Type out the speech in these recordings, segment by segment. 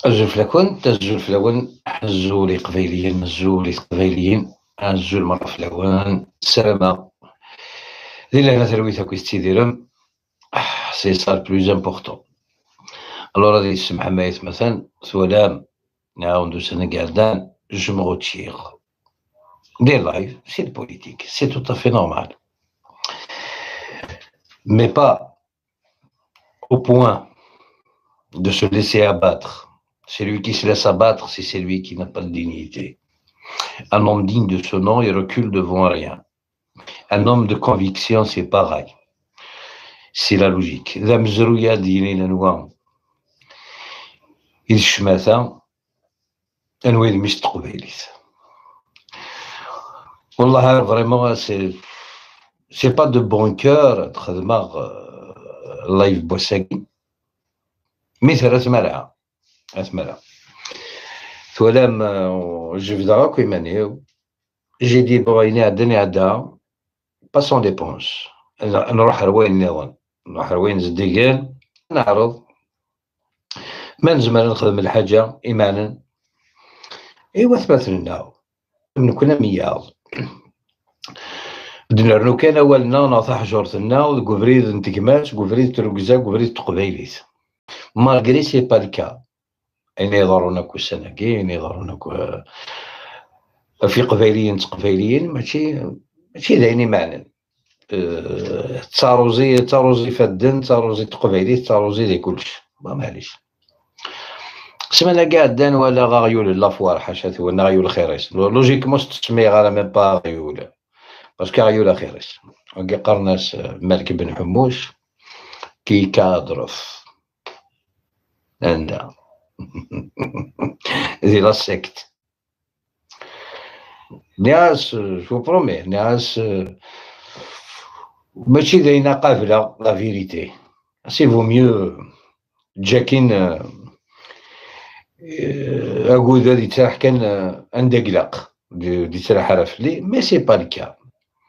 الزول الأول الزول الأول الزول قبيليين الزول قبيليين الزول مرة في الأوان السلامة اللي أنا ترويتها كويس تيديرهم سي سا بلوز امبورطون. الوغ غادي يسمح مايت مثلا سلام نعاود ندوز أنا قعدان جو مو روتير دير لايف سي البوليتيك سي تو افي نورمال مي با au point de se laisser abattre. Celui qui se laisse abattre, c'est celui qui n'a pas de dignité. Un homme digne de ce nom, il recule devant rien. Un homme de conviction, c'est pareil. C'est la logique. ذا مزروية دينين أنواع الشماتة أنواع مش تقبيليت. والله فريمون سي با دو بون كور تخدمها اللايف بوساكي مثل أثمرها ثولام جبدا كي مانيو جي دي بغيني عدني عدا با سون ديبونس نروح روين نيوان نروح روين زديقان نعرض ما نزمر نخدم الحاجة إيمانا إيوا ثبت لنا كنا مياض بدنا كان أولنا نطيح جورتنا وقفريد نتقماش قفريد ترقزا قفريد تقبيليت مالغري سي با الكا أين يضرونك السناكي أين يضرونك في قبيليين ماشي دايني معنى تاروزي فدن تاروزي تقبيلي تاروزي دي كلش معليش سمعنا قاعد دان ولا غايول لافوار حاشا ولا غايول خيريس لوجيكمون تسمي غالا ميم با غايول باسكو غايول خيريس وكي قرناس مالك بن حموش كي كادرف عندها دي لا سيكت ناس جو برومي ناس ماشي داينا قابله لا فيريتي سي فو ميو جاكين أقول ذي تراح كان اندقلق دي تراح عرف لي مي سي با الكا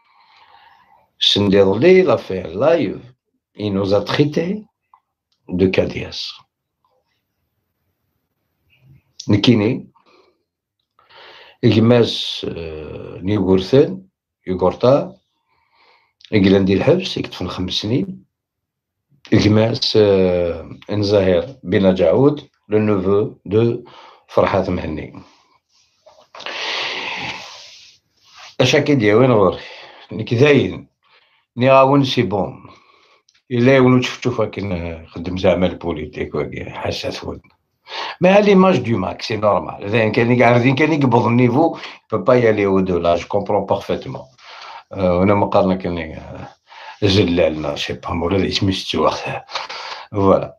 سندير لي لافير لايف il nous a traité de Cadias نكيني إجماس نيغورثن يغورتا إجلان دي الحبس يكتفن 5 سنين إجماس انزاهر بن جعود لو نوفو دو فرحات مهني اش كيدير وين غوري نيك داين ني غاون سي بون الا يولو شفتو فاكن خدم زعما البوليتيك وكي حاسات ود ما ليماج دو ماك سي نورمال ذا كان قاعدين كان يقبض النيفو با يالي او دو لا جو كومبرون بارفيتمون وانا مقارنه كان زلالنا شي با مولا اسمي ستو voilà.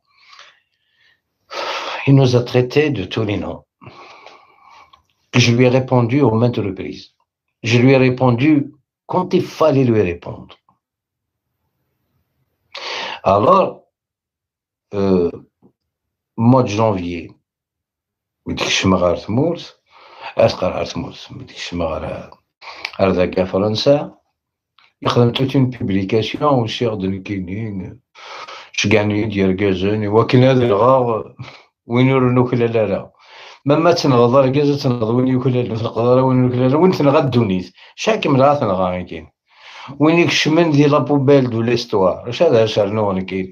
Il nous a traités de tous les noms. Je lui ai répondu aux maintes reprises. Je lui ai répondu quand il fallait lui répondre. Alors, mois de janvier, مديكش مغار تموت أسقر تموت مديكش مغار أرذاك فرنسا يخدم توت اون بوبليكاسيون وشيغ دو الكينين شقعني ديال كازاني وكن هذا الغار وين يرنو كلا لا مما تنغض كازا تنغض وين يوكل في القدره وين يوكل وين تنغض الدونيت شاكم راه تنغا كاين وين يكشمن ديال لابوبيل دو ليستوار اش هذا شرنو كاين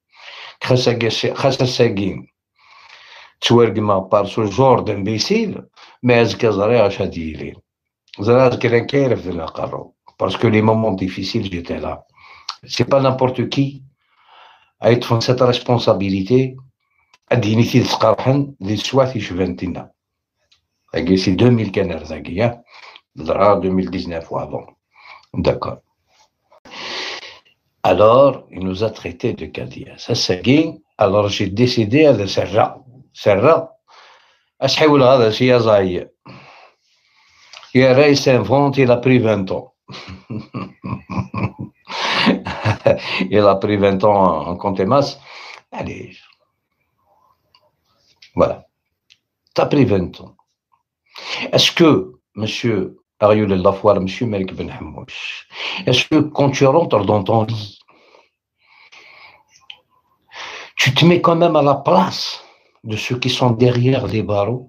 خاصة ساكين تورقما بارسو جوردن بيسيل ما ازكا زريعة اش هاديلين زريعة كان كيرف ذا قرو باسكو لي مومون ديفيسيل جيتي لا سي با نامبورت كي ايتفون سيت ريسبونسابيليتي الدينيتي تقرحن ذي سواتي شفنتينا هاكي سي 2000 كان رزاكي درا 2019 وافون d'accord. Alors il nous a traité de Kadia ça c'est alors j'ai décidé هذا سرع اش حيول هذا شي زاي يا رئيس invente il a pris 20 ans il a pris 20 ans en contumace allez voilà t'as pris 20 ans est-ce que monsieur Arioul Lafoire monsieur Malik Ben Hammouch est-ce que quand tu rentres dans ton lit tu te mets quand même à la place de ceux qui sont derrière les barreaux.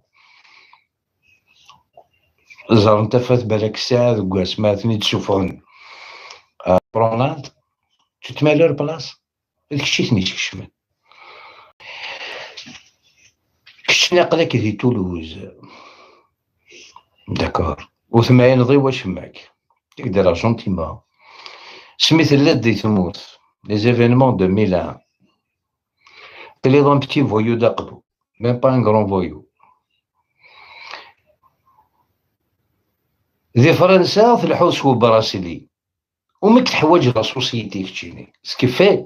زار انت فات بالك ساعة ذوك سمعتني تشوفون بروناد تتمالر بلاص هذاك الشيء ثني تكشمل كشنا قلاك في تولوز داكور وثمانين ضي واش معك تقدر جونتيما سميت اللاد دي تموت les événements de Milan il est un petit voyou d'Aqdou même pas un grand voyou ذي فرنسا في الحوس هو براسيلي وماك تحواج لا سوسيتي كتشيني سكي في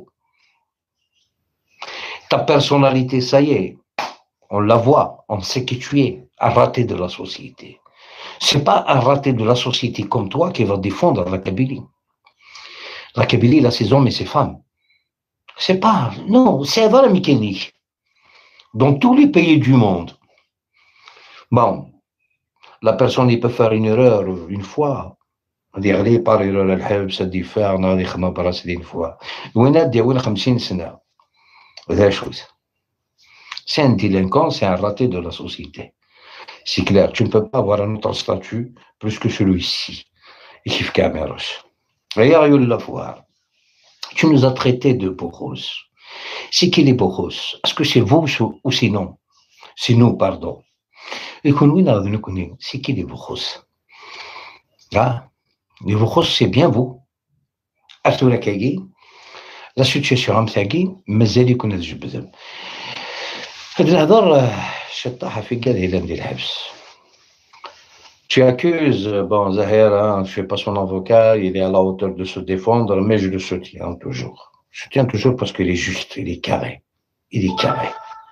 ta personnalité ça y est on la voit on sait que tu es un raté de la société c'est pas un raté de la société comme toi qui va défendre la Kabylie. La Kabylie, là, ses hommes et ses femmes. C'est pas... Non, c'est avant la mécanique. Dans tous les pays du monde. Bon, la personne, il peut faire une erreur une fois. dire لي par erreur الحبس الدفاع ناضي خدمة براسي une fois. وين ديال 50 سنة. هذا chose. C'est un délinquant, c'est un raté de la société. C'est clair, tu ne peux pas avoir un autre statut plus que celui-ci. Et Kif Kameros. Regarde la fois. Tu nous as traités de bourros. C'est qui les bourros? Est-ce que c'est vous ou sinon? C'est nous, pardon. Et qu'on nous connaît. C'est qui les bourros? Ah, les bourros, c'est bien vous. Arthur Kagi, la situation Amthagi, mais elle est connue de Jubedem. هذا الهضر شطاحة في قال إلى ندير الحبس. Tu accuses, bon, Zahir, hein, je ne suis pas son avocat, il est à la hauteur de se défendre, mais je le soutiens toujours. Je soutiens toujours parce qu'il est juste, il est carré. Il est carré.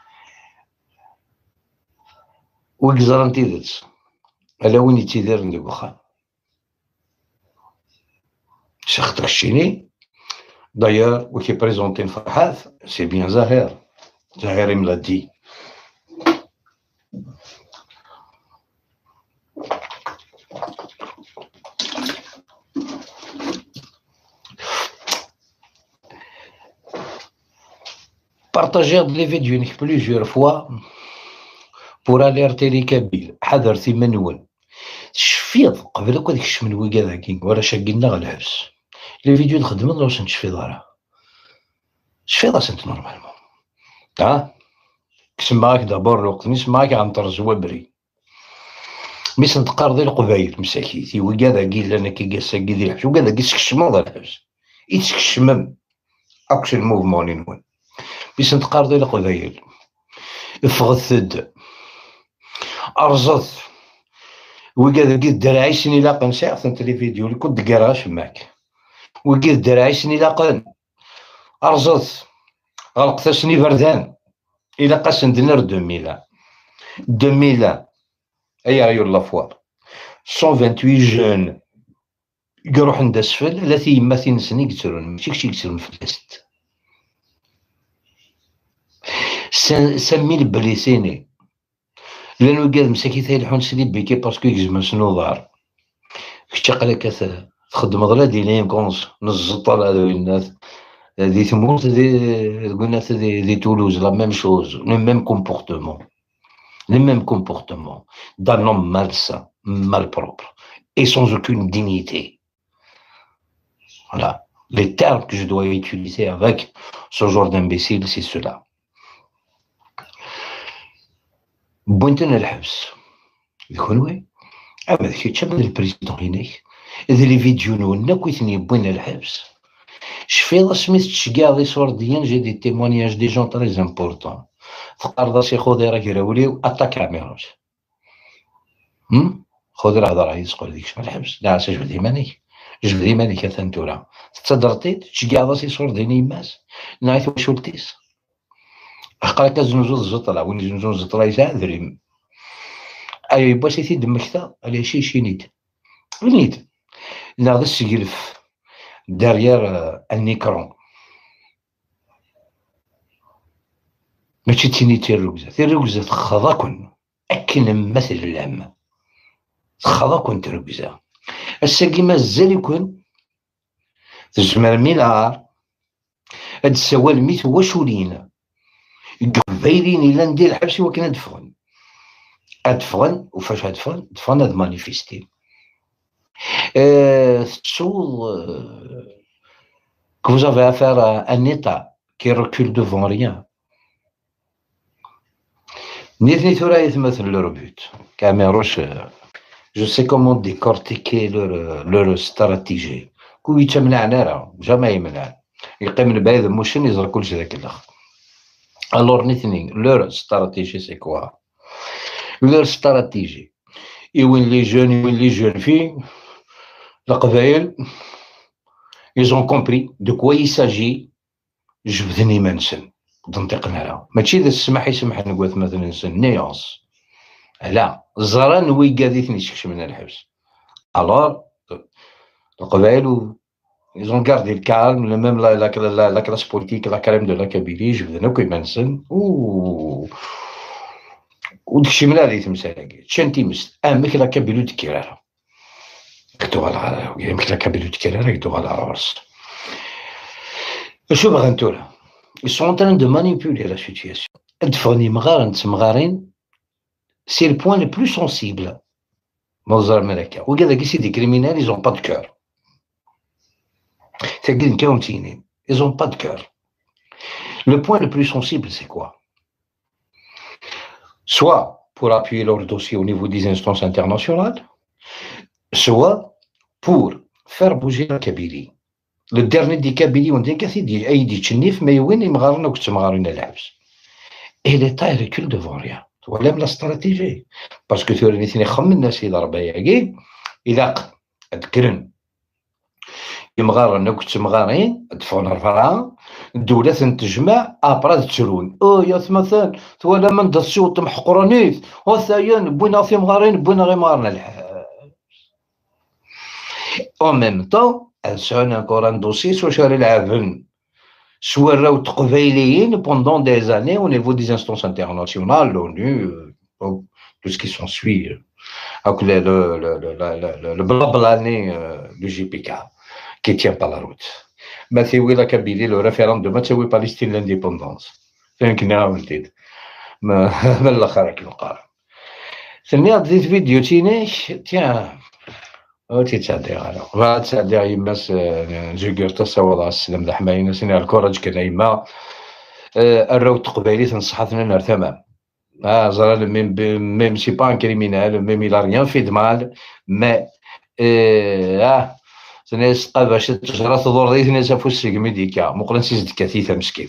ويقزر انتيدت على وين يتيدير ندير واخا شخطك الشيني داير وكي بريزونتي فرحات سي بيان زهير زهير me l'a dit. Partager les vidéos plusieurs fois pour alerter les Kabyles. حذر في منول. شفيض قبل هذيك الشمنوي كذاكي ورا شاقينا غا الحبس. لي فيديو نخدم واش نشفيض راه. شفيض اسنت نورمالمون. كسماك دابور الوقت نسمعك عن طرز وبري. ميس نتقارضي القبايل مساكيتي وكذاكي لنا كي قاساكي ذي الحبس وكذاكي سكشمو ذا الحبس. يتسكشمم. أكشن موفمون نون. ميس نتقارضي القبايل. فغثد. أرزت. وكذاكي الدراعي سني لاقن ساعة ثنت لي فيديو اللي كنت دقراش معاك. وكذا الدراعي سني لاقن. أرزت. غلقت سني بردان. إلا قاسن دينار 2000 أي ريول لافوار 128 جون يروح عند أسفل التي يمثل سني يكسرون ماشي كشي يكسرون في الست سمي البليسيني لأنو قاد مساكي ثايلحون سليب بيكي باسكو يكزمن سنو دار كشي قالك تخدم غلا دينين كونس نزطال هذوك الناس دي تموت قلنا دي تولوز لا ميم شوز لو ميم كومبورتمون le même comportement d'un homme malsain, malpropre et sans aucune dignité. Voilà. Les termes que je dois utiliser avec ce genre d'imbécile, c'est cela. بوينتنا الحبس يكون وين؟ أما ذاك تشبه البريزيدون هناك إذا لي فيديو نولنا كويتني بوين الحبس شفيض سميت تشكاضي صور ديان جي دي témoignages دي جون تري امبورطون تقرض سي خذي راك راولي أتا كاميراج خذي راه هضر عايز تقول ديك شنو الحبس لا جبد يمانيك جبد يمانيك ثنتورا تدرتي تشكاض سي صور ديني ماس نعيث واش ولتيس قالك زنزوز الزطرة وين زنزوز الزطرة يساعد أي باش يثيد مكتا على شي نيت نيت ناض السقلف دارير النيكرون ماشي تيني تيروكزا تخضاكن أكن مثل العامة تخضاكن تروكزا الساقي مازال يكون تزمر ميلار هاد السوال ميت واشولين قبيلين إلا ندير الحبس وكان أدفغن وفاش أدفغن هاد مانيفيستي que vous avez affaire à un État qui recule devant rien. نيتني ثورا يتمثل leur but. كاميروش je sais comment décortiquer leur stratégie. كو يتمنع نارا جامي يمنع يقيم البعيد موشن يزرق كلشي ذاك الاخر. Alors نيتني leur stratégie c'est quoi? Leur stratégie يوين لي جون يوين لي جون في القبائل ils ont compris de quoi il s'agit. جبدني ما نسن تنطقنا لها ماشي اذا السماح يسمح نقول مثلا نسن نيونس لا زران ويقاديتني شكش من الحبس. الور القبائل ils ont gardé le calme, même la classe politique, la calme de la Kabylie, جبدنا كيما نسن وداكشي من هذه تمسالاكي تشانتي مست امك لا كابيلو دكيرها كتو على يمكن لا كابيلو دكيرها كتو على راس. شو باغا نتولا ils sont en train de manipuler la situation. تفغني مغار نتمغارين c'est le point le plus sensible منظر الملكة وكذا كيسي دي كريمينال ils ont pas de cœur تاكين كاونتينين ils ont pas de cœur. Le point le plus sensible c'est quoi? Soit pour appuyer leur dossier au niveau des instances internationales, soit pour faire bouger la Kabylie. Le dernier des Kabylie on dit qu'il dit أيدي تشنيف ما يوين يمغارنا وكتمغارنا الحبس. Et l'État il recule devant rien. ولا من استراتيجي باسكو ثوري ثاني خمنا سي ضربه ياكي اذا تكرن يمغارنا وكتمغارين تفون رفرا الدولة تنتجمع ابرا تشرون يا ثمثان ولا من دسيو تمحقرنيث وثاين بوينا في مغارين بوينا غير مغارنا الحبس. En même temps, elles sont encore un dossier sur العافن soit راهو تقبايليين pendant des années au niveau des instances internationales, l'ONU, tout ce qui s'ensuit, avec le blablané du JPK qui tient pas la route. ما تسوي لا كابيلي لو ريفيراندوم ما تسوي بالستين لانديبوندونس فين كنا عاونتيت من الاخر كنقارن ثاني ديت فيديو تينيش تيان تيتسادي على تسادي يماس جيكر تصور السلام الحمايين سني الكوراج كان يما الراو تقبالي تنصحتنا نار تمام زرا ميم سي با ان كريمينال ميم il a rien fait de mal mais سني سقا باش تجرى تدور ديت ناس فوق السجن ديكا مقلن سيز دكاتيتا مسكين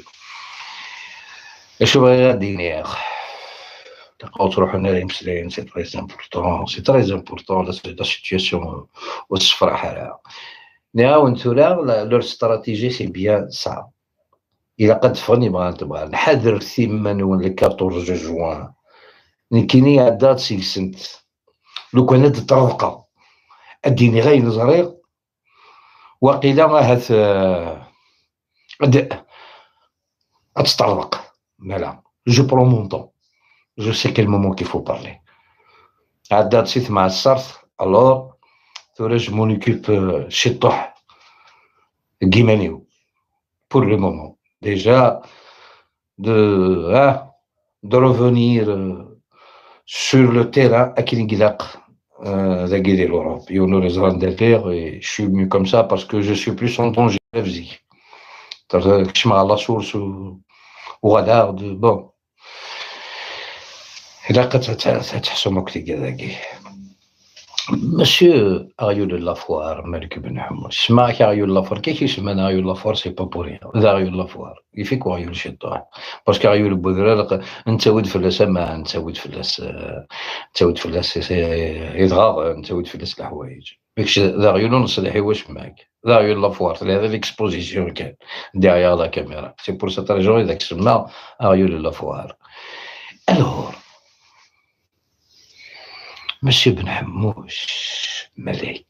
شو بغا غاديني يا اخ تلقاو تروحوا لنا مسلين سي تري امبورطون لا سيتياسيون والصفرا حالها نعاون تولا لور استراتيجي سي بيان سا إلا قد فغني تبغى نحذر ثمن ولا 14 جوان كيني عدات سنت لو كان تطرقه اديني غير نزريق وقيلا هاث تطرق لا جو برون مون طون je sais quel moment qu'il faut parler. عدات سيت مع الصرف alors je m'en occupe chez طح Guiménéo pour le moment déjà de revenir sur le terrain à Kinigilak ذا ديال l'Europe يونو ريزران دافير et je suis mieux comme ça parce que je suis plus en danger نفسي كشمع على سورس وغدار bon إلا قد تحسم وقتي كذاكي Monsieur Ariel Lafoire, Malik Ben Hamoud, اسمعك Ariel Lafoire, qu'est-ce qu'il se Ariel Lafoire, c'est pas pour rien. Ariel Lafoire, il fait quoi Ariel chez toi? Parce qu'Ariel Boudrel, نتسود في السماء، نتسود في الإضرار، نتسود في الحوايج. ماكش Ariel نصلحي واش معاك. Ariel Lafoire, هذا l'exposition كان derrière la caméra. C'est pour cette raison إذا سمع Ariel Lafoire. Alors Monsieur Ben Hammouch, Malek,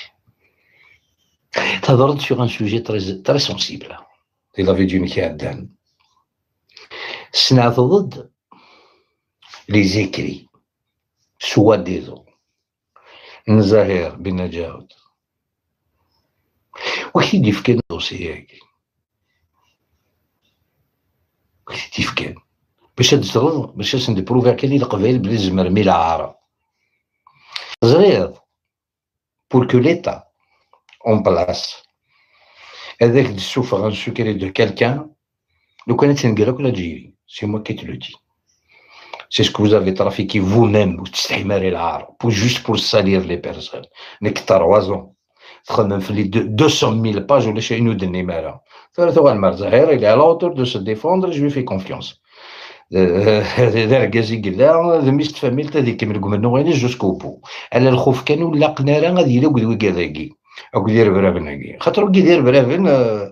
tu as sur un sujet très sensible. Il avait dit une Snadod, les écrits, soi-disant, Nzahir Ben Najaoud. Qui dit que c'est qui dit que باش تزرر باش ندبروفيكي لي القبائل بلي زمر مي العارة زريض pour que l'État en place هذاك السوفران سكري دو كالكان لو كانت تنقلك ولا تجيري سي موا كي تو لو دي سي سكو vous avez trafiqué vous-même وتستحمري العار pour juste pour salir les personnes نك 3 تخدم في لي 200,000 باج ولا شي نود النماره ثلاثه غالمار زهير il est à la hauteur de se défendre je lui fais confiance هذا ركازي قلا ذا ميست فاميل تاع ذيك من منو غير جوسكو بو على الخوف كان ولا قناره غادي يلا قدوي كذاكي او يدير برافناكي خاطر كي يدير برافن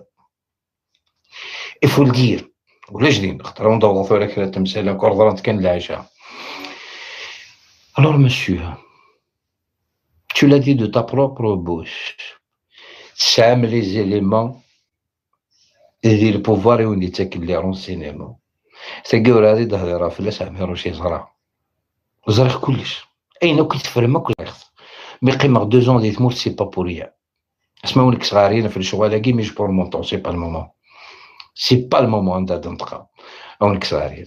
يفول دير ولا جديد خاطر ندور في هذاك التمثال كوردرانت كان العشاء alors monsieur tu l'as dit de ta propre bouche تسعام les éléments ديال البوفوار يولي تاكل لي رونسينيمون ثقور هذه ظهر فلاس عميرو شي زرع زرع كلش اين كي تفرم كل يخف مي قيمه 2 ans دي تموت سي با بوريا اسمعوا لك صغارين في الشغل كي مش بور مونطون سي با المومون سي با المومون نتا تنطقا اونك صغارين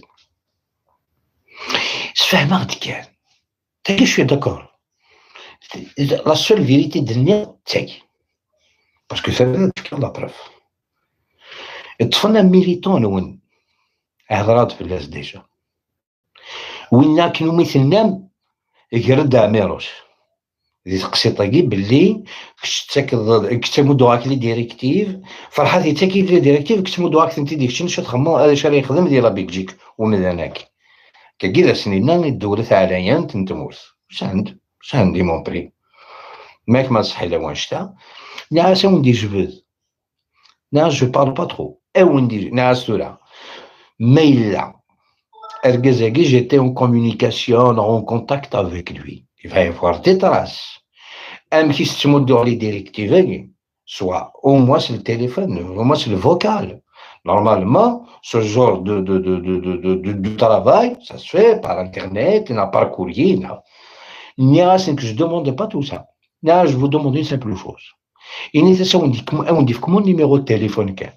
سفهمها كان تاكي شويه داكور لا سول فيريتي دنيا تاكي باسكو ثلاثه تفكر لا بروف طفلنا ميليتون وين هضرات في الناس ديجا وين كانوا مثلنا يرد عميروش دي تقسيطاكي باللي كتمو دواك لي ديريكتيف فرحات تاكي لي ديريكتيف كتمو دواك انت ديك شنو تخمم هذا شنو يخدم ديال بيلجيك ومداناك كي سنينا الدوله تاع العيان تنتموت واش عندي مون بري ماك ما صحي لا وانشتا ناس وندي جبد ناس جو بارل با ترو وندي ناس سورا ميلا Ergazagi, j'étais en communication, en contact avec lui. Il va y avoir des traces. Un qui se montre dans les directives, soit au moins c'est le téléphone, au moins c'est le vocal. Normalement, ce genre de travail, ça se fait par Internet, par courrier. Il n'y a que je ne demande pas tout ça. Là, je vous demande une simple chose. On dit comment le numéro de téléphone qu'est.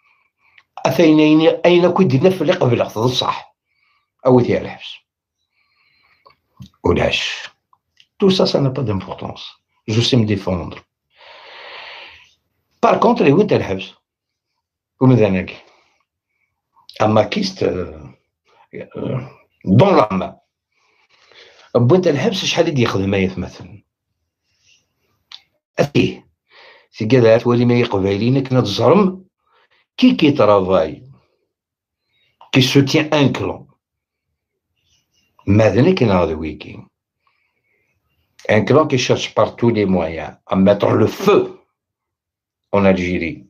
أين كنت نفل قبل أخذ الصح أو ديال الحبس ولاش tout ça ça n'a pas d'importance je sais me défendre par contre اللي وين الحبس ومذنك أما كيست دون لما بوين الحبس شحال يدي يخدم مايث مثلا أفيه في كذا تولي ما يقبلينك نتزرم qui travaille, qui soutient un clan, maintenant qu'il y a des week-ends, un clan qui cherche par tous les moyens à mettre le feu en Algérie.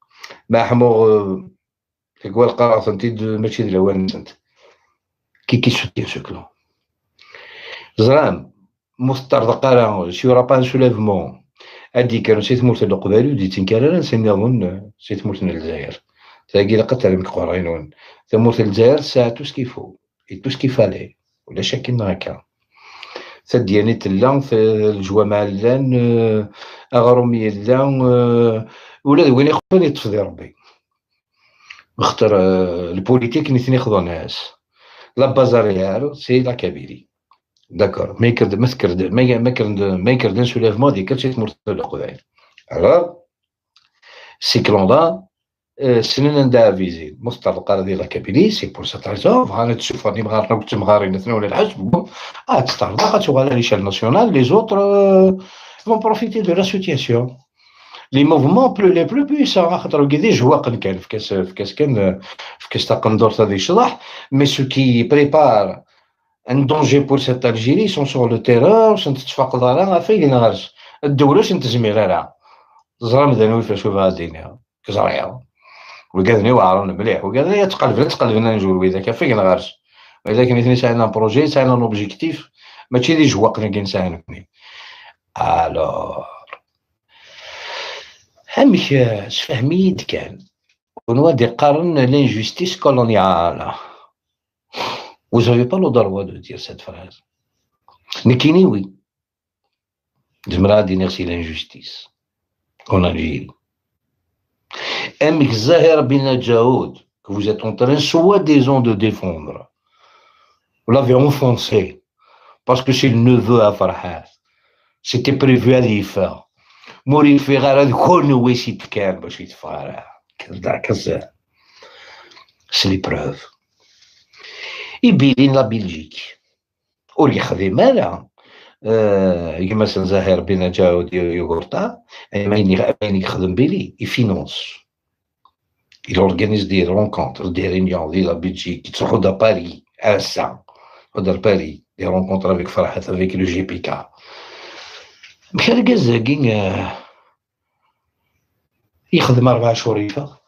C'est quoi le cas de Machid Lawan qui soutient ce clan? Zram, Moustar Daqara, s'il n'y aura pas un soulèvement, هادي كانوا سيتموت القبالي ودي تنكرر سنظن سيتموت الجزائر تلاقي لقيت على القرين وين تموت الجزائر ساعة تو سكيفو تو سكيفالي ولا شاكين هكا ثديانيت اللان في الجوامع اللان اغرومي اللان ولا وين يخفوني تفضي ربي اختار البوليتيك نثني خذو ناس لا بازاريار سي لا كابيري D'accord. Mais d'un soulèvement des quartiers de l'Oqoudaï. Alors, ces clans-là, c'est un avisé. مسترقة هذه la Kabylie, c'est pour cette raison. Voilà, tu souffres ni مغار نقول مغار نثني ولا الحج. Bon, تستعرض قد à l'échelle nationale, les autres vont profiter de la situation. Les mouvements les plus puissants, خاطر كذا جواقن كان في كاس تقندور هذه الشطح, mais ceux qui préparent un danger pour cette Algérie sont sur le terrain باش نتفاقد على فين نغرس الدولة واش نتزمير راه زرا مدنوي فاش شوف هادينا كزريا وكذني واعرون مليح وكذا تقلبنا نجول اذا فين نغرس واذا كان يثني ساعنا بروجي ساعنا لوبجيكتيف ماشي لي جواقنا كنسانكني الو همش فهميد كان ونوادي قارن لانجستيس كولونيال. Vous n'avez pas le droit de dire cette phrase. Nikini, oui. J'aimerais dire c'est l'injustice en Algérie. Zahir bin Jaoud, que vous êtes en train soi-disant de défendre, Vous l'avez enfoncé. Parce que c'est le neveu à Farhat. C'était prévu à l'IFA. موري في غير كون ويسيت كان باش يتفارع كذا سي لي بروف يبين لا بلجيك ور يخدم مالا كيما زاهر بين جاود يوغورتا ما يخدم بلي يفينونس il organise des rencontres des réunions de la Belgique تروحوا دا باري اسا هدر باري des rencontres avec فرحات avec le GPK بحال كازاكي يخدم 4 شهور يفوت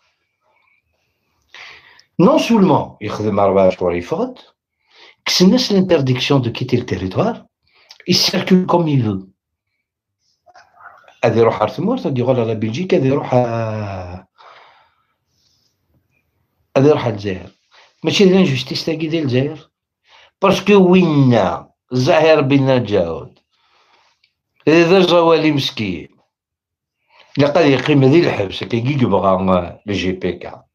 non seulement يخدم 4 شهور يفوت كس الناس l'interdiction de quitter le territoire il circule comme il veut هذا يروح ارتمورت هذا يغول على بلجيكا هذا يروح هذا يروح الجزائر ماشي لانجوستيس تاعي ديال الجزائر باسكو وينا زاهر بن جاود هذا جوالي مسكين لقد يقيم ذي الحبس كي يبغى الجي بي كا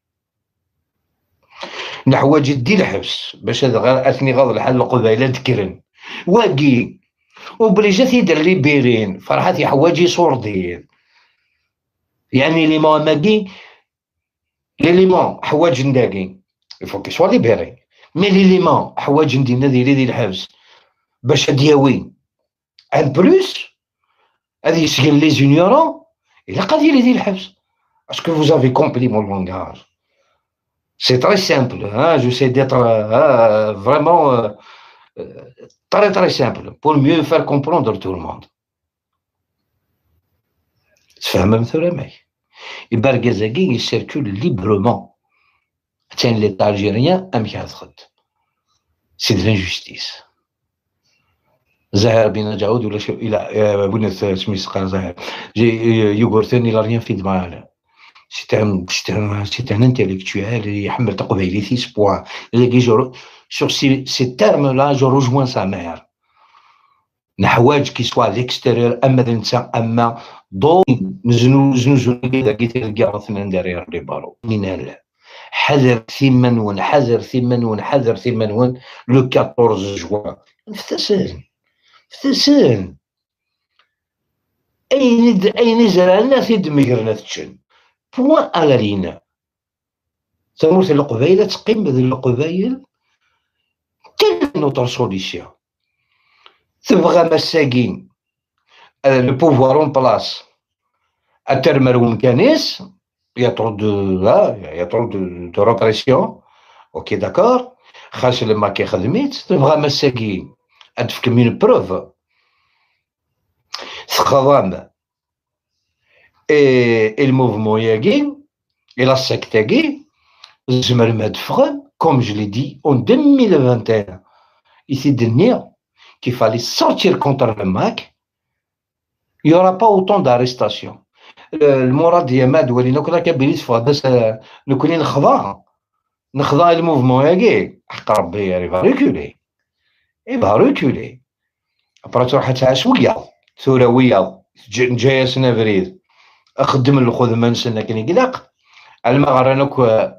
نحواج دي الحبس باش هذا غير اثني غاض الحل القبيله تكرن واقي وبليجات يدير لي بيرين فرحات يحواجي صوردين يعني لي مون ماكي لي مون حواج نداكي يفو كي سوا لي بيرين مي لي مون حواج ندير ندير دي الحبس باش دياوي ان بلوس هذه يسجل لي زونيورون إلا قادر يدير الحبس باسكو vous avez compris mon langage c'est très simple hein j'essaie d'être vraiment très très simple pour mieux faire comprendre tout le monde تفهم مثلا معي يبقى الكازاكي يسيركول ليبرمون حتى ليطا الجيريان ام كيخد سي دو لانجوستيس زاهر بن جاود ولا شو الى بنت سميت قال زاهر يوغورتن الى ريان في دماغ c'est un intellectuel يحمل تقبيلي 6 points sur ces termes là je rejoins sa mère نحواج كي سوا ليكستيريور اما الانسان اما دو نزنو كذا كي تلقى راسنا ندير لي بارو من حذر ثمن حذر ثمن حذر ثمن لو 14 جوان افتسن اين زرعنا في دميرنا تشن بوان على لينا تموت القبيله تقيم بهذه القبايل كاين نوتر سوليسيون تبغى مساكين لو بوفوار اون بلاص اترمرون كانيس يا trop de répression اوكي داكور خاص لما كيخدميت تبغى مساكين ادفك من بروف تخضم الموفمون ياكي الى السيك تاكي زمر ما دفغن كوم جو لي دي اون 2021 يسيد النيا qu'il fallait sortir contre le MAC, il n'y aura pas autant d'arrestations. المراد ديال ما دولينا كنا كبريت فاضس نكوني نخضع الموفمون ياكي حق ربي يعني فا ريكولي ابرا تروح تعشويه ثورويه جايه سنه بريد اخدم الخدمه نسنا كني قلق على ما غرانك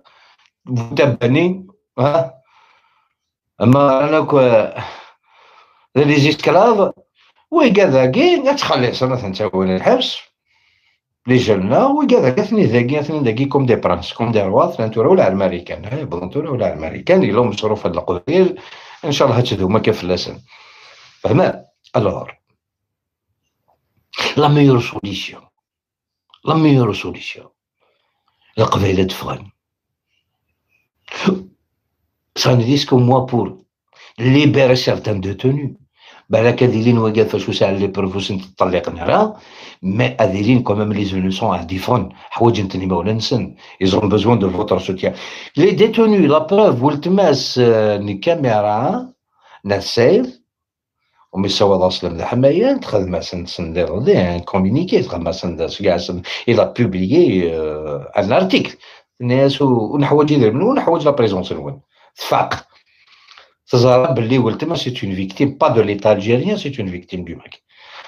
متبني ها اما غرانك لي زيسكلاف وكذاكي تخلي سنه نتاول الحبس لي جلنا وكذاك ثني ذاكي كوم دي برانس كوم دي روا ثنتورا ولا الامريكان بلونتورا ولا الامريكان اللي لهم مصروف هاد القبيل ان شاء الله هتشدو ما كفلاسن فهمت الوغ لا ميور سوليسيون القبيله تفغن ça ne dit que moi pour libérer certains détenus بالك هذيلين وقف شو ساعه لي بروفوس نطلقنا راه مي هذيلين كوميم لي زونسون ا ديفون حوايج نتني ما ولا نسن يزون بوزوان دو فوتر سوتيان لي ديتوني لا بروف ولتماس الكاميرا نسيل ومسوا اصلا الحمايه تخدم سندير دي كومونيكي تخدم سنداس كاع الى بوبليي ان ارتيكل الناس ونحوايج يدير من ونحوايج لا بريزونس الون تفاق تظهر باللي ولتما سي اون فيكتيم با دو ليتا الجيريان سي اون فيكتيم دو ماك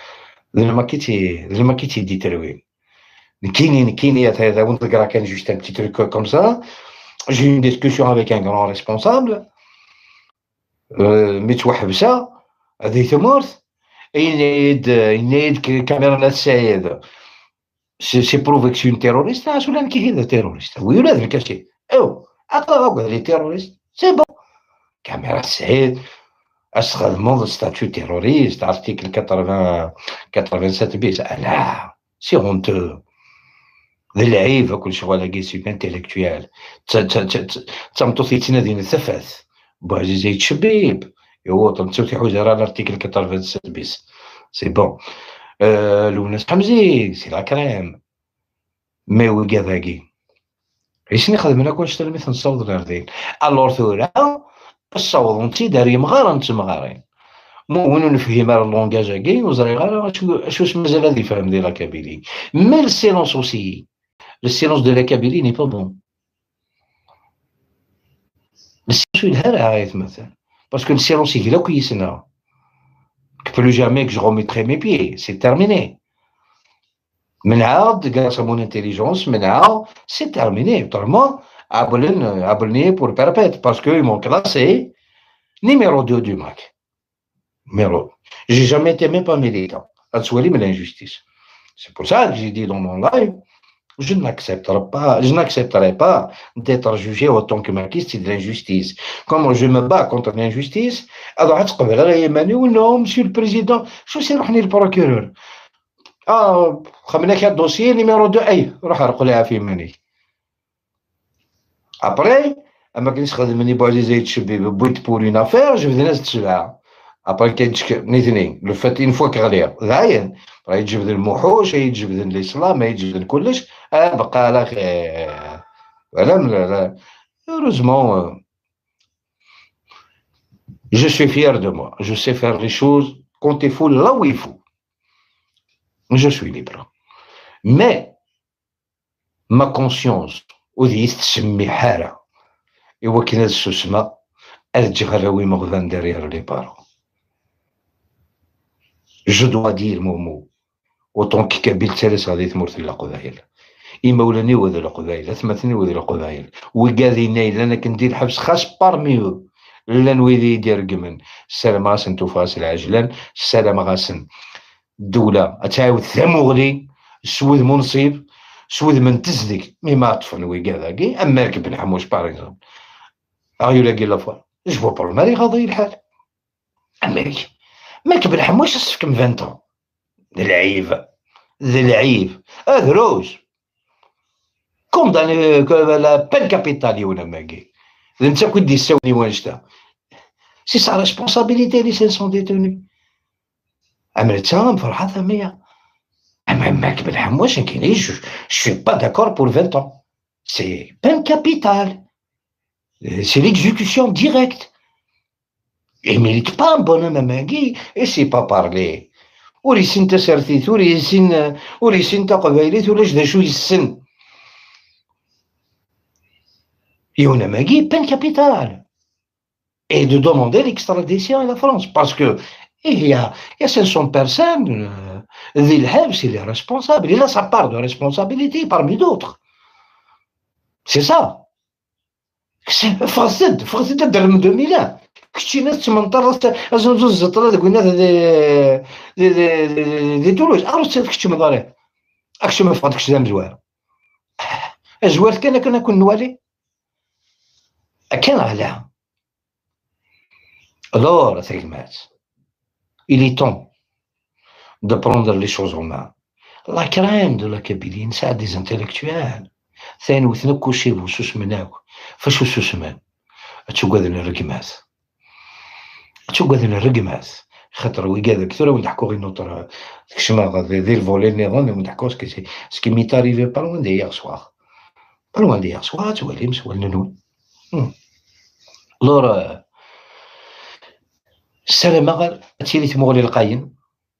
لما كي تيدي تروين كاينين هذا وانت تقرا كان جوست ان بتي تروك كوم سا جي اون ديسكوسيون افيك ان غران ريسبونسابل مي توحبسه هذه تمورث ينايد كاميرا السيد سي بروفيكسيون تيروريست عاش ولا كي هذا تيروريست وي ولا ذاك الشيء او اقرا لي تيروريست سي بون كاميرا السعيد استخدموا ستاتيو تيروريست ارتيكل 80 87 بيس لا سي هونتو ذا العيب كل شغل كي سي انتيليكتويال تمطوثي تنادين الثفاث بوعزيزي يتشبيب هو تمتوثي حجره الارتيكل 87 بيس سي بون لوناس حمزي سي لا كريم مي وكا ذاكي عيشني خدمنا كونش تلميذ نصوض الأردين الور ثورة الصوض نتي داري مغارة نت مغارين مو وين نفهم اللونجاج كاين وزري غير اش مازال هذا يفهم ديال لاكابيلي مي السيلونس اوسي السيلونس دو لاكابيلي ني با بون السيلونس يدهر عايت مثلا باسكو السيلونس يقلا كويسنا que plus jamais que je remettrai mes pieds c'est terminé منعاد grâce à mon intelligence منعاد c'est terminé autrement abonné pour perpète parce qu'ils m'ont classé numéro 2 du MAC numéro j'ai jamais été même pas militant أتسولي من l'injustice c'est pour ça que j'ai dit dans mon live je n'accepterai pas d'être jugé autant que maquiste de l'injustice. Comme je me bats contre l'injustice, alors non, monsieur le président, je sais le procureur. خمنا كان dossier numéro 2 اي روح رقلها في مني ابري اما كنتش خدمني بوعزي زي تشبيب بويت بور اون افير جو بدي ناس تشبعها ابري كاين نيتني لو فات اون فوا كغلير ذاين راه يتجبد الموحوش يتجبد الاسلام يتجبد كلش بقى على خير لا heureusement je suis fier de moi je sais faire les choses quand il faut là où il faut je suis libre mais ma conscience وذي تسمي حارة إوا كي ناس سوسما الجغراوي مغذان derrière les barreaux je dois dire mon mot autant que كابيل ثالث غادي تمرت للقبائل إما ولاني وذا القبائل ثمثني وذا القبائل وقاذيني لأنا كندير حبس خاص بارميو لان ويدي يدير قمن السلام غاسن تفاصل عجلا السلام غاسن الدولة تعاود ثمغلي سوذ منصيب سوذ من تزدك مما طفن ويقاذاكي أما ركب بن حموش باريزون غايو لاقي لافوا جو بور ماري غاضي الحال أمريكي مالك بن حموش أصفكم 20 ans العيب ذا العيب أذروج كونداني لا بين كابيتالي ولا ماكي انت كنت دي ساوني واجده سي سا ريسبونسابيلتي لي سون ديتوني عملتها فرحه ثميه اما ماك بن حموش كاينيش شو با داكور بور 20 ans سي بين كابيتال سي ليكزيكسيون ديريكت il mérite pas un bonhomme à Magui et c'est pas parler وريسين تسرثيت وريسين تقبيليت ولا جدا شو يسن يونا ماغي بين كابيتال et de demander l'extradition à la France parce que il y a 500 personnes ذي الحبس il est responsable il a sa part de responsabilité parmi d'autres c'est ça فاسد درهم 2000 كنتي ناس 18 زوج طرا قلنا دي تولوز عرفت كنتي مضاري اكشي ما فقدكش دام زوار الزوار كنا كون نوالي كان على alors il est temps de prendre les choses en main la crème de la Kabylie نساعد des intellectuels ثاني وثنكو شيبو سوس مناك فشو سوس من تشوقذن الرقمات خاطر ويقاذا كثر ونضحكو غير نوطر كشما غادي ذي الفولي النظام ونضحكو سكي ميت اريفي با لوان ديير سوار توالي مسوال نون لور السلامة غير تيري تمغلي القاين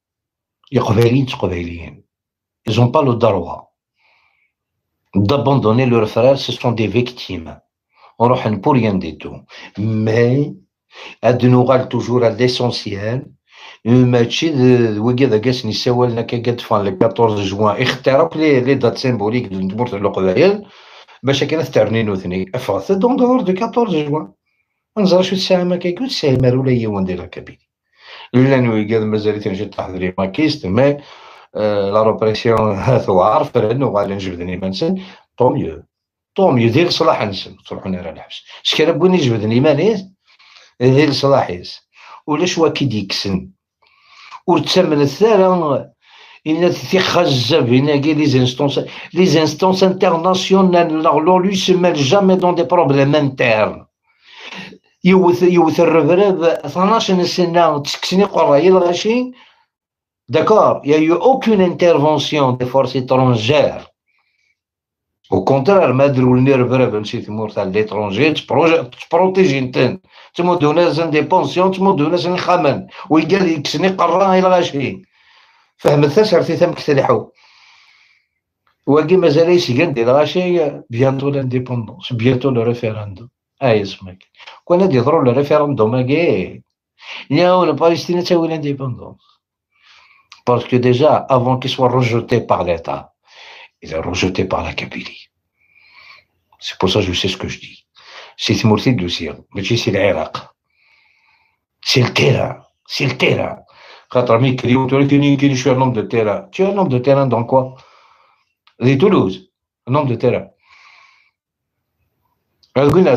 قبايليين ils ont pas le droit d'abandonner leurs frères ce sont des victimes نروح pour rien du tout mais أدنوغال توجور ليسونسيال ماشي وكذا قاس نساولنا كقد فان لي 14 جوان اختاروا لي دات سيمبوليك دو نتبورت القبائل باش كانت ترنين وثني افاث دون دور دو 14 جوان نزرا شو الساعة ما كيقول ساعة مارو لا يوان ديال كابيلي لأنه قال مازال تنجي تحضر لي ماكيست مي لا روبريسيون ثوار فرن وغادي نجبدني منسن طوميو دير صلاح نسن تروحوني راه الحبس شكرا بوني جبدني مانيس دير صلاحيس ولا شوا كي ديكسن وتسمن الثارة إن تخزب هنا les instances internationales l'ONU se mêle jamais dans des problèmes internes يوث الربرب 12 سنة تسكسني قراية الغاشي d'accord il y a eu aucune intervention des forces étrangères au contraire ما دروا لنا ربرب نمشي ثمور تاع ليترونجي تبروتيجي نتن تمدوا ناس دي بونسيون تمدوا ناس نخمن ويقال يكسني قراية الغاشي فهمت سرتي ثم كتلحو واقي مازال يسكن ديال غاشي بيانتو لانديبوندونس بيانتو لو ريفيراندوم اسمك كون غادي يضروا لو ريفيراندوم هاكي نياو البالستينيين تاوي لانديبوندونس باسكو ديجا افون كي سوا rejeté par l'État il est rejeté par la Kabylie c'est pour ça que je sais ce que je dis سي ثمورتي دوسيا ماشي سي العراق سي التيران خاطر مي كريو كاين شويه نوم دو تيران tu as un nombre de terrain dans quoi de Toulouse un nombre de terrain قلنا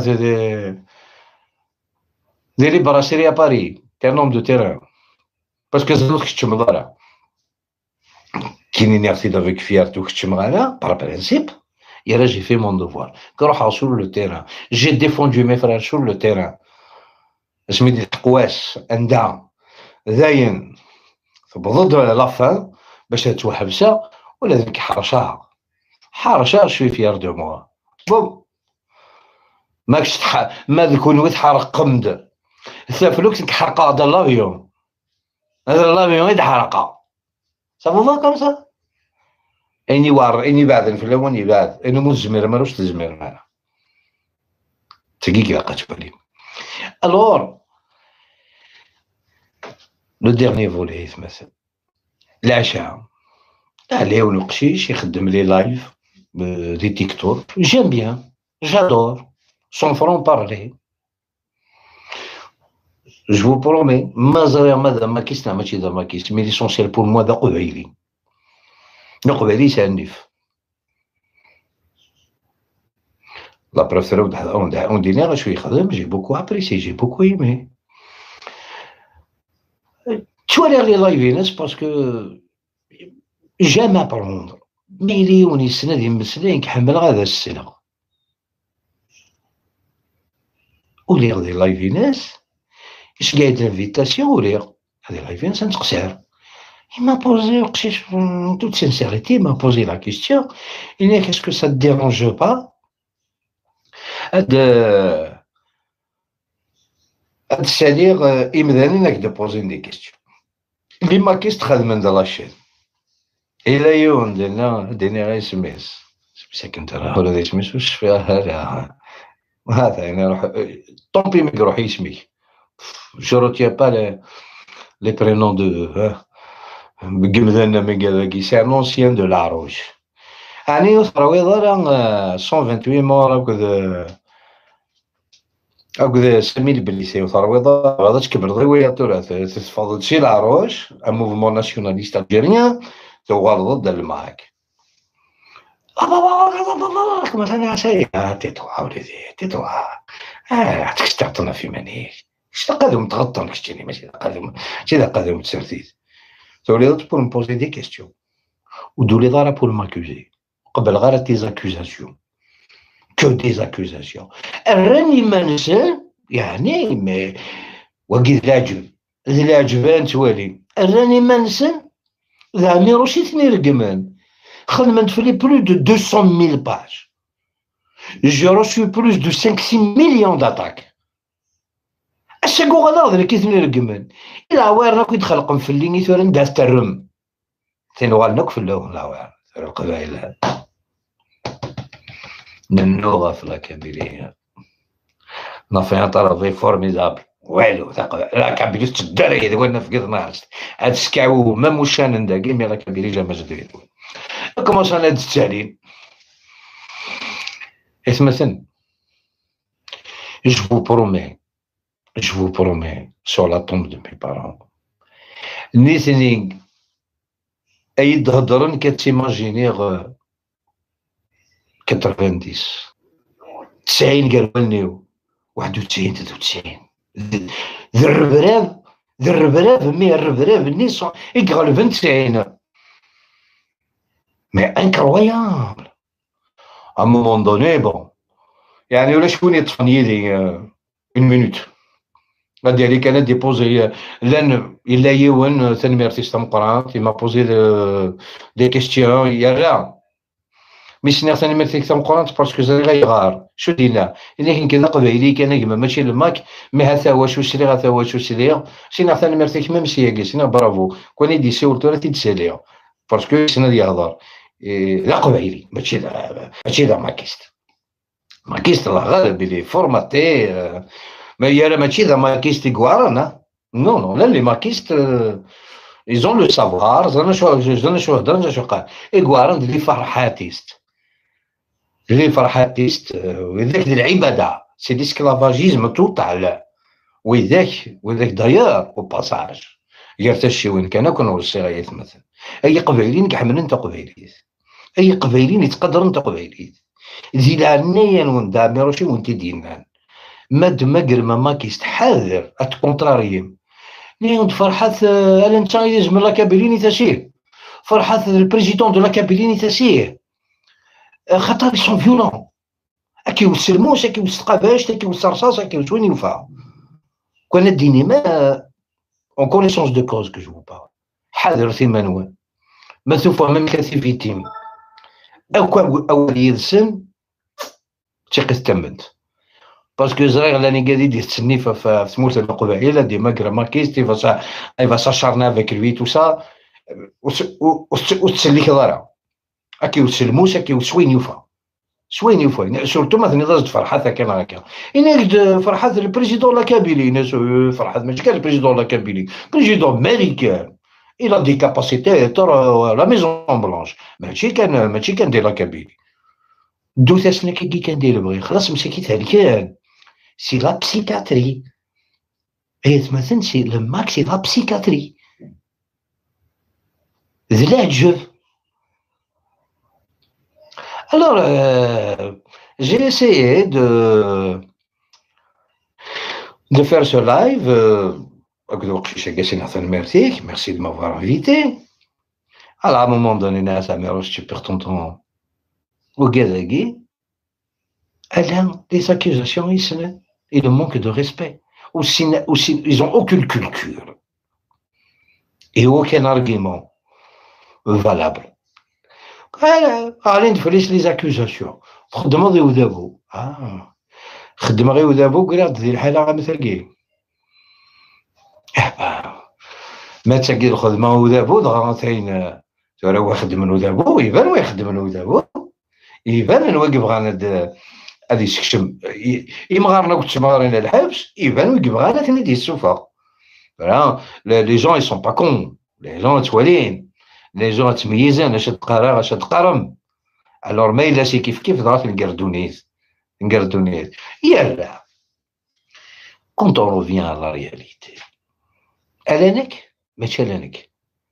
دي لي براسيري à Paris quel nombre de terrain باسكو زادوك كتشم ضرع كاينين يعطي افيك فيارتو كتشم غانا بار برانسيب يا j'ai fait mon devoir كنروح sur le terrain j'ai défendu mes frères sur le terrain سميتي التقواس عندها زاين ضد لافان باش تتوحبسه ولا ذيك حرشها شوي فيار دو موا بوم ماكش ما ذكون وتحرق قمد الثافلوك تحرق هذا الافيون يتحرق صافو كوم سا اني بعد في الاول يبعد انه مزمر مالوش تزمر معنا تقيق لقات بالي الور لو ديرني فولي مثلا العشاء عليه ونقشيش يخدم لي لايف دي تيك توك جيم بيان جادور سون فرون بارلي جو vous promets ماذا ما كيسنا ماشي ذا ما كيس مي ليسونسيال بور موا ذا قبيلي قبيلي سانف لا بريفير اون دينيغ شوي يخدم جي بوكو ابريسي جي بوكو ايمي توالي لي لايفينس باسكو جام ابروندر ميليون السنة ديال المسلين كحمل غادا السنة وليغ دي لايفينس اش قايد انفيتاسيون وليغ هادي لايفينس نتقصر il m'a posé en toute sincérité il m'a posé la question il dit qu'est-ce que ça te dérange pas c'est-à-dire imdani انك de poser des questions اللي ما كيش تخدم de la chaîne الى يوم دينا غير سميس ساكن ترى ولا دي سميس واش فيها هذا يعني روح طومبي ميك روح يسمي je retiens pas les prénoms de بقمذنا من قالك c'est un ancien de la Roche يعني ثرويضة 128 مور هكذا سمي البليسي وثرويضة غادا تكبر ضوية التراث تفضل شي لا روش ان موفمون ناسيوناليست الجيريان ثوار ضد الماك مثلا شيء تيتوا وليدي تيتوا تكستعطنا في منيك اش تقدم تغطن كشتيني ماشي تقدم تسرتيت وليدات بور مبوزي دي كيستيون ودولي دارا بور ماكوزي قبل غير دي زاكوزاسيون كو دي زاكوزاسيون راني ما نسى يعني مي وقيت العجبان توالي راني ما نسى ذا ميروشي ثني رقمان خدمت في لي بلو دو 200,000 باج j'ai reçu plus de 5-6 millions d'attaques الشاكو غادا كي ثني رقمان إلا ويرنا كي تخلقهم في اللي ثورا نداز ترم تنوغالناك في اللون لا وير القبائل ننوغا في الكابيلية نافي ان طرافي فورميدابل والو لا كابيلية تداري إذا قلنا في قطنا هاد سكاو ما موشان داكي مي لا كابيلية جا ما جدريت كومونسا هاد التالين اسمثن جو برومي je vous promets, sur la tombe de mes parents. نيثني أي تهضرن كتيماجينيغ 90 90 قالوا لنيو 91 93 ذا الربراب ذا الربراب مي الربراب الناس يقغلبن 90 مي انكرويابل ا مومون دوني بون يعني ولا شكون يطفن يدي اون مينوت غادي عليك انا ديبوزي لان الا يوان تنميرتي ستمقران تيما بوزي دي كيستيون يا مي سنيغ تنميرتي ستمقران باسكو زي غيغار شو دينا الا كان قبايلي كان كما ماشي الماك مي هذا هو شو سليغ هذا هو شو سليغ سينا تنميرتي ميم سياكي سينا برافو كون يدي سولتو راه تيتساليغ باسكو سينا يهضر لا قبايلي ماشي لا ماكيست ماكيست الله غالب اللي فورماتي ما هي ماشي ذا ماكيست يقوارنا نو نو لا لي ماكيست ils ont le savoir زعما شو هضر شو قال يقوارن اللي فرحاتيست اللي فرحاتيست وذاك العباده سي ديسكلافاجيزم توتال وذاك دايور او باساج غير تشي وين كان كون الصغيرات مثلا اي قبايلين كحمل انت قبايليت اي قبايلين يتقدر انت قبايليت زيد عنايا وندا ميروشي وانت دينان ماد مقرمه ما كيستحاذر اتكونتراريم نيوند فرحات الان تشايز من لا كابيليني تسيه فرحات البريزيدون دو لا كابيليني تسيه خاطر سون فيولون اكي والسلموس اكي والسقاباش اكي والصرصاص اكي وين ينفع كون ديني ما اون كونيسونس دو كوز كو جو با حاضر في منوال ما تفهم من كثير فيتيم او يدسن تيقي تمنت باسكو زريغ لاني قاعد يدير تسني في ثمورت القبائل ديما كرا ماكيست ايفا ساشارنا افيك لوي تو سا وتسليك ضرا اكي وتسلموس اكي وسوين يوفا سورتو مثلا ضد فرحات كان هكا إن فرحات البريزيدون لا كابيلي فرحات ماشي كان البريزيدون لا كابيلي بريزيدون ماريكان الى دي كاباسيتي ترى لا ميزون بلانش ماشي كان دي لا كابيلي دو تاسنا كي كان دير بغي خلاص مسكيت هالكان سي لا بسيكاتري هي مثلا سي لو ماك سي لا بسيكاتري ذلاج alors j'ai essayé de faire ce live merci de m'avoir invité alors à un moment donné ناس عميروش tu perds ton temps وكذاكي الان les accusations يسنى et le manque de respect aussi ils ont aucune culture et aucun argument valable غادي نفريش لي زاكوزاسيون خدموا غير ودابو خدم غير ودابو قرات ذي الحاله غمثاكي ما تسقي الخدمه ودابو دغا ثاين ترى واحد من ودابو يبان واحد من ودابو يبان نوقف غانا هادي يسكشم يمغارنا كنت مغارين الحبس يبان ويقف غانا ثاني دي السوفا لي جون يسون با كون لي جون توالين لي جون تميزان اش تقرا اش تقرم الور ما الا سي كيف ضرات نقردونيت يلا كونت اون روفيان على لا رياليتي الانك ماشي الانك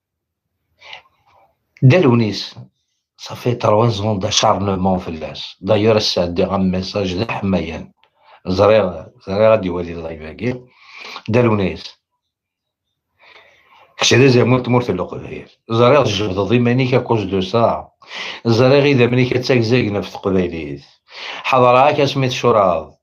داروا نيس صافي 3 زون داشارنمون في الناس دايور الساعه دير ان ميساج ذا حمايان زرير غادي يولي اللايف هاكي داروا نيس كشي زي مورت القبايل زرير جبد ضيمانيك كوز دو سا زرير اذا مني كتاكزاكنا في القبايليت حضراك سميت شراض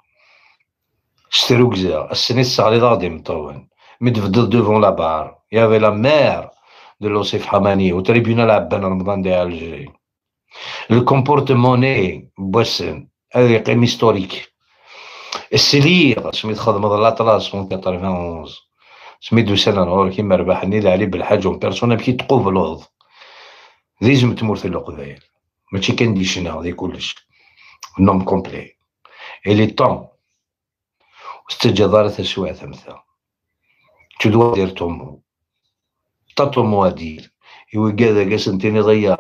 ستروكزا السنيت الصغير غادي مطون متفضل دوفون لا بار يافي لا مير de l'Osif Hamani au tribunal عبان رمضان ديال الجزائر لو كومبورتمون بوسن هذا قيم هيستوريك السلير سميت خدمه لاطلاس من 91 سميتو سنه نهار كيما ربحني لا علي بالحاج اون بيرسون كي تقوبلوض لازم تمورث القبايل ماشي كنديشنا هذا كلش نوم كومبلي الي طون واستجدارت السواع ثمثا تدوى دير تومو تطمو هادير إوا كادا كاسنتيني ضيع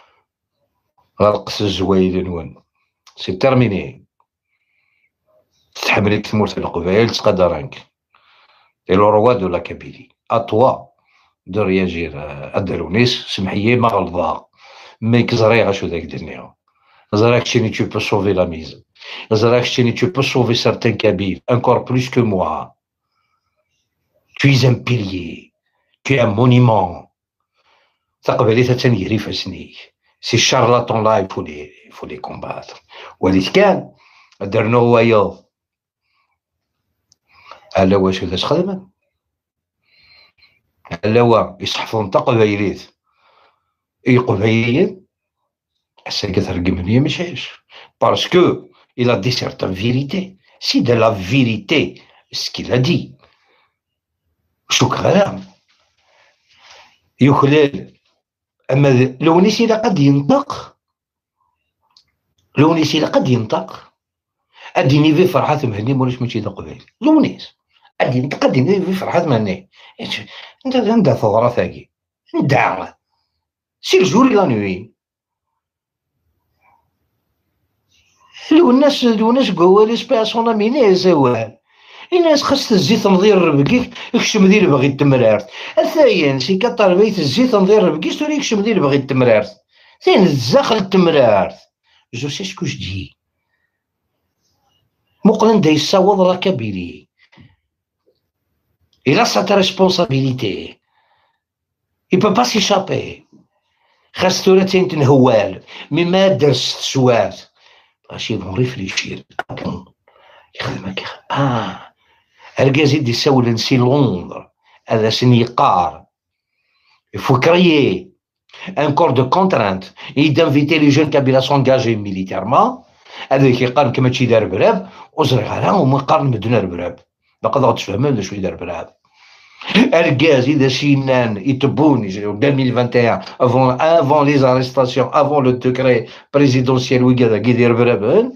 غرقس الزوايد نون سي تيرميني تحملك تموت القبائل تقدرنك. Et le roi de la Kabylie. À toi de réagir الدرونيس سمحية ما غلطها ما يكزريها شو ذاك دنيا زراك شتيني tu peux sauver la mise زراك شتيني tu peux sauver certains Kabyles encore plus que moi. Tu es un pilier, tu es un monument. تقبلي تتنيري فاسنيك سي الشارلاتون لا il faut les combattre. وليت كان درنا هوايا على واش هذا خدمة على وا يصحفوا نتا قبايليت اي قبايليين هسا كترقم ليا ماشيش باسكو il a dit certaines vérités. C'est de la vérité ce qu'il a dit. شكرا يخلل. اما لونيس الا قد ينطق لونيس الا قد ينطق اديني في فرحات مهني مولاش ماشي ذا قبيل لونيس اديني قديني في فرحات مهني انت ثغرة ثاقي ندع سي الجوري لا نوي الناس قواليس باسون اميني زوال الناس خاص الزيت نضير ربكيك يكشم ذي اللي باغي التمرارت الثاين سي كطر بيت الزيت نضير ربكيك سوري يكشم ذي اللي باغي التمرارت ثين الزاخل التمرارت جو سي سكو جدي مقلن دا يصوض لا كابيلي il a sa responsabilité il peut pas s'échapper خاص ثلاثين تنهوال مما درست سوات ماشي بون ريفليشير يخدمك الكازي دي ساول نسي لندن هذا سنيقار il faut créer un corps de contrainte et d'inviter les jeunes Kabyles à s'engager militairement. هذاك يقارن كما تشي دار براب وزرع لها وما قارن بدنا براب لقد غتفهم شويه دار براب الكاز اذا شينان يتبوني 2021 avant les arrestations avant le décret présidentiel وكذا كيدير براب.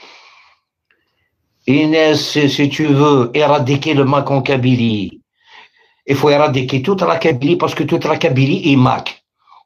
Inès, si tu veux éradiquer le MAC en Kabylie, il faut éradiquer toute la Kabylie parce que toute la Kabylie est MAC.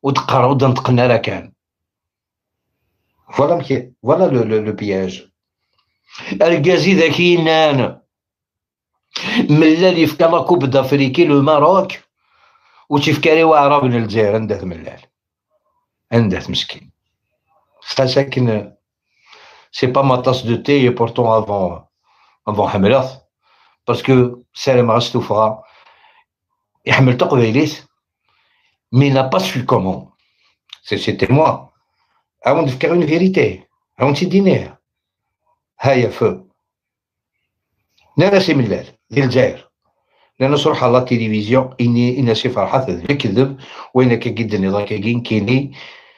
Voilà le piège. الكازي ذاكي نان ملال يفكا لا كوب دافريكي لو ماروك وتفكاري واعراب من الجزائر عنده ملال عنده مسكين ساكن سي با ما طاس دو تي et pourtant avant حملات باسكو سالم غاستوفرا يحمل تقبيليت مي n'a pas su comment c'était moi avant de faire une vérité avant تدينيها هيا فو ناس ملال ديال الجزائر لأن صروح على التلفزيون إني سي فرحات الكذب وين كيد النظام كايني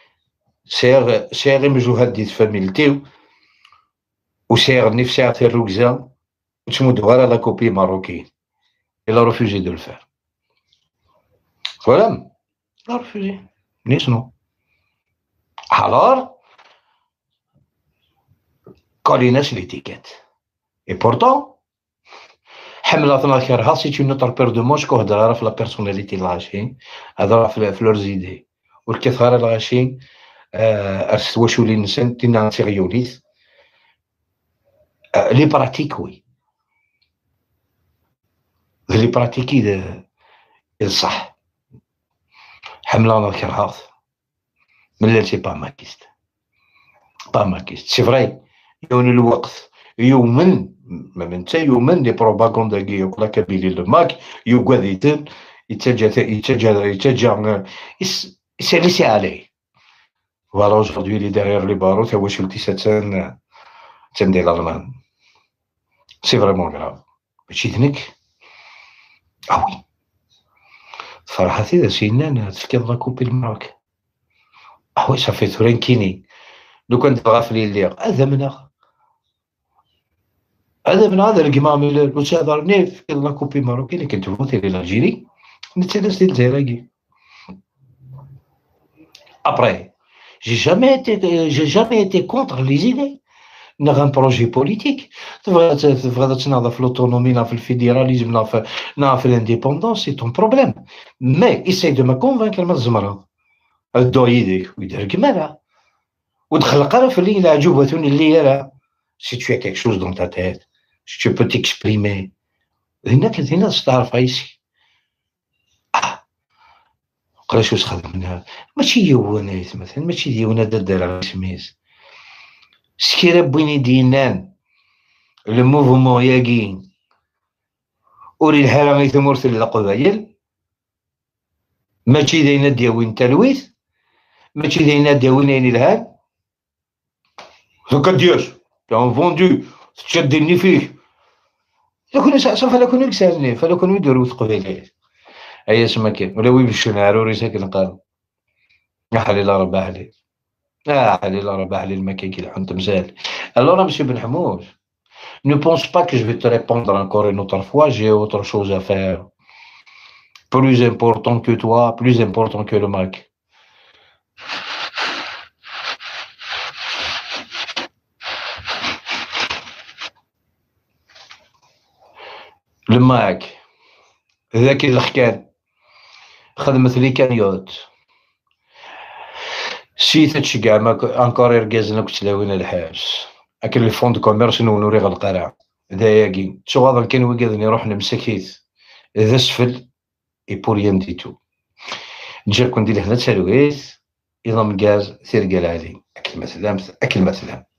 سير مجهود ديال فاميلتيو وسير نفسي عطي الركزة وتمود غير لا كوبي ماروكين il a refusé de le faire. Voilà, il a refusé. Non. Alors, colle l'étiquette. Et pourtant, حملاتنا كرها سي اون اوتر بير دو موش كهضر في لا بيرسوناليتي الغاشين هضر في لورز ايدي والكثار الغاشين ارست واشو لي نسان تينا سيريوليس لي براتيك وي لي براتيكي صح حملاتنا كرها من سي با ماكيست سي فري يوني الوقت يومن من تا يومن لي بروباغندا كيوك لا كابيلي الماك يوكاديتن يتجا يسالي عليه فوالا اجوردي لي ديغيغ لي بارو تا واش ولتي تندير الالمان سي فريمون غراف ماشي تنك وي صراحة إذا سينا تفكر لا كوبي الماروك وي صافي ثورين كيني لو كنت غافلين لي هذا منها هذا من هذا القمام المتشابه نيف لا كوبي ماروكي اللي كنت فوتي للجيري نتسلس ديال الجزائر. Après, j'ai jamais été contre les idées. نغ ان بروجي بوليتيك تبغى تناض في لوتونومي نا في الفيدراليزم نا في الانديبوندونس سي طون بروبليم مي ايساي دو ما كونفانكر ما الزمرة دو يديك ويدير كمالها ودخل قرا في اللي عجبتوني اللي راه سي tu as quelque chose dans ta tête tu peux t'exprimer. هنا تستعرف عيسي قراش واش خدمنا ماشي يوانات مثلا ماشي ديونا دار على سميس سكيرا بويني دينان لو موفمون ياكين وري الحرامي ثمورث القبايل ماشي داينا دياوين تلويث ماشي داينا دياوين الهان كديرش كان فوندو تشدني فيه لكن صافي لا كانوا يكسرني فلا كانوا يديروا قبيلات هيا سما كاين ولا وي باش نعروري ساكن قال حليل ربي حليل حليل ربي حليل ما كاين كي الحون تمثال. Alors monsieur Ben Hamoud, ne pense pas que je vais te répondre encore une autre fois, j'ai autre chose à faire plus important que toi, plus important que le Mac. Le Mac ذاك الخكان خدمت لي كانيوت سيت تشقع ما انكور يرقازنا كنت لاوين الحاس اكل الفوند كوميرس نوري غالقرع ذاياكي تشغاض كان ويقاذني روح نمسكيت ذا سفل اي بوريان دي تو نجي كون ندير هنا تسالويت يضم غاز ثير قال علي اكل مثلا